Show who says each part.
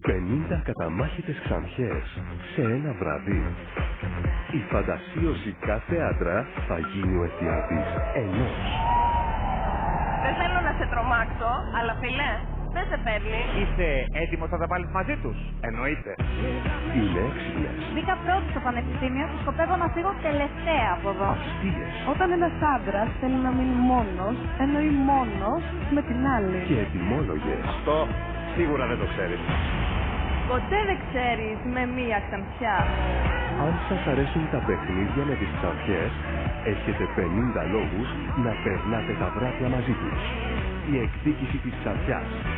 Speaker 1: 50 καταμάχητες ξανθιές σε ένα βράδυ. Η φαντασίωση κάθε άντρα θα γίνει ο αιτιάτης ενός.
Speaker 2: Δεν θέλω να σε τρομάξω, αλλά φιλέ, δεν σε παίρνει.
Speaker 3: Είσαι έτοιμος να τα βάλεις μαζί τους? Εννοείται.
Speaker 1: Είναι έξυπνες.
Speaker 4: Μπήκα πρώτη στο πανεπιστήμιο και σκοπεύω να φύγω τελευταία από εδώ.
Speaker 1: Αστείες.
Speaker 5: Όταν ένας άντρας θέλει να μείνει μόνος, εννοεί μόνος με την άλλη.
Speaker 1: Και ετοιμόλογες.
Speaker 3: Αυτό σίγουρα δεν το ξέρεις.
Speaker 2: Ποτέ δεν ξέρεις με μία ξανθιά.
Speaker 1: Αν σας αρέσουν τα παιχνίδια με τις ξανθιές, έχετε 50 λόγους να περνάτε τα βράδια μαζί τους. Η εκδίκηση της ξανθιάς.